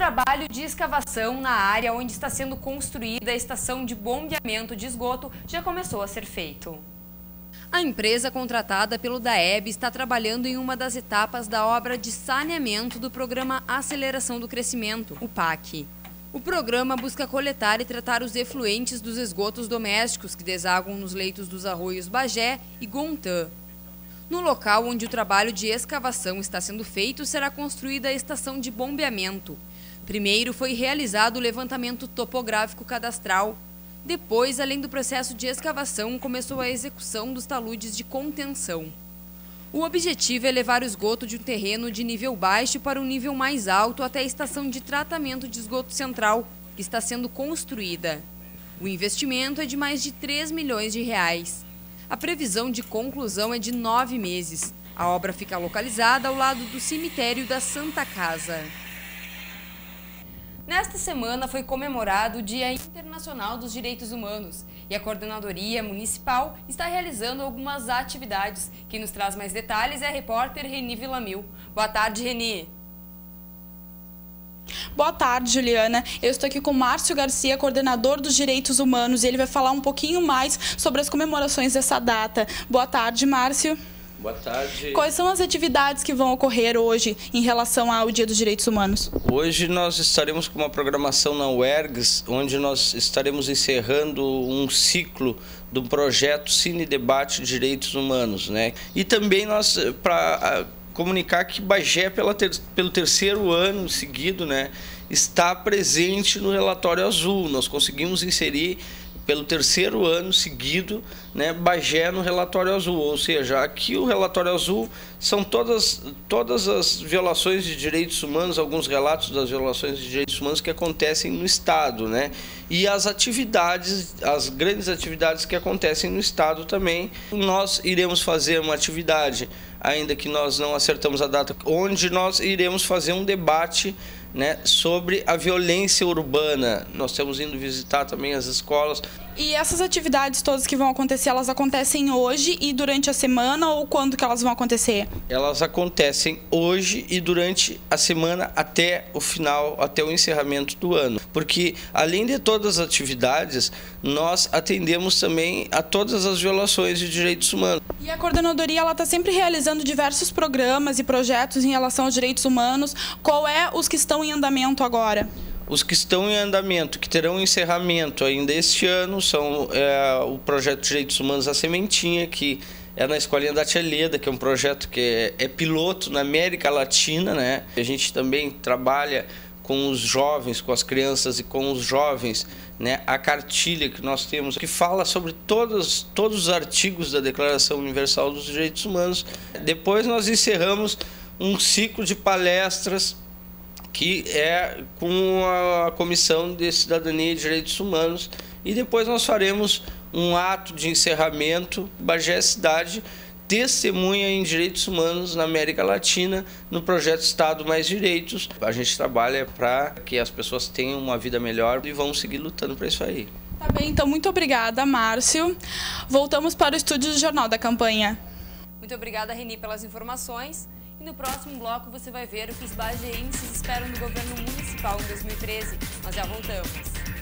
trabalho de escavação na área onde está sendo construída a estação de bombeamento de esgoto já começou a ser feito. A empresa contratada pelo DAEB está trabalhando em uma das etapas da obra de saneamento do Programa Aceleração do Crescimento, o PAC. O programa busca coletar e tratar os efluentes dos esgotos domésticos que desaguam nos leitos dos arroios Bagé e Gontã. No local onde o trabalho de escavação está sendo feito, será construída a estação de bombeamento. Primeiro foi realizado o levantamento topográfico cadastral. Depois, além do processo de escavação, começou a execução dos taludes de contenção. O objetivo é levar o esgoto de um terreno de nível baixo para um nível mais alto até a estação de tratamento de esgoto central, que está sendo construída. O investimento é de mais de 3 milhões de reais. A previsão de conclusão é de 9 meses. A obra fica localizada ao lado do cemitério da Santa Casa. Nesta semana foi comemorado o Dia Internacional dos Direitos Humanos e a Coordenadoria Municipal está realizando algumas atividades. Quem nos traz mais detalhes é a repórter Reni Villamil. Boa tarde, Reni. Boa tarde, Juliana. Eu estou aqui com o Márcio Garcia, coordenador dos Direitos Humanos, e ele vai falar um pouquinho mais sobre as comemorações dessa data. Boa tarde, Márcio. Boa tarde. Quais são as atividades que vão ocorrer hoje em relação ao Dia dos Direitos Humanos? Hoje nós estaremos com uma programação na UERGS, onde nós estaremos encerrando um ciclo do projeto Cine Debate Direitos Humanos, né? E também nós, para comunicar que Bagé, pelo terceiro ano seguido, né, está presente no relatório azul. Nós conseguimos inserir pelo terceiro ano seguido, né, Bagé no relatório azul, ou seja, aqui o relatório azul são todas as violações de direitos humanos, alguns relatos das violações de direitos humanos que acontecem no Estado, né, e as atividades, as grandes atividades que acontecem no Estado também. Nós iremos fazer uma atividade, ainda que nós não acertamos a data, onde nós iremos fazer um debate, né, sobre a violência urbana. Nós estamos indo visitar também as escolas. E essas atividades todas que vão acontecer, elas acontecem hoje e durante a semana, ou quando que elas vão acontecer? Elas acontecem hoje e durante a semana até o final, até o encerramento do ano. Porque, além de todas as atividades, nós atendemos também a todas as violações de direitos humanos. E a coordenadoria está sempre realizando diversos programas e projetos em relação aos direitos humanos. Qual é os que estão em andamento agora? Os que estão em andamento, que terão encerramento ainda este ano, são o projeto Direitos Humanos A Sementinha, que é na Escolinha da Tia Leda, que é um projeto que é piloto na América Latina, né? A gente também trabalha com os jovens, com as crianças e com os jovens, né, a cartilha que nós temos, que fala sobre todos os artigos da Declaração Universal dos Direitos Humanos. Depois nós encerramos um ciclo de palestras que é com a Comissão de Cidadania e Direitos Humanos, e depois nós faremos um ato de encerramento. Bagé Cidade testemunha em direitos humanos na América Latina, no projeto Estado Mais Direitos. A gente trabalha para que as pessoas tenham uma vida melhor e vamos seguir lutando para isso aí. Tá bem, então muito obrigada, Márcio. Voltamos para o estúdio do Jornal da Campanha. Muito obrigada, Reni, pelas informações. E no próximo bloco você vai ver o que os bageenses esperam do governo municipal em 2013. Nós já voltamos.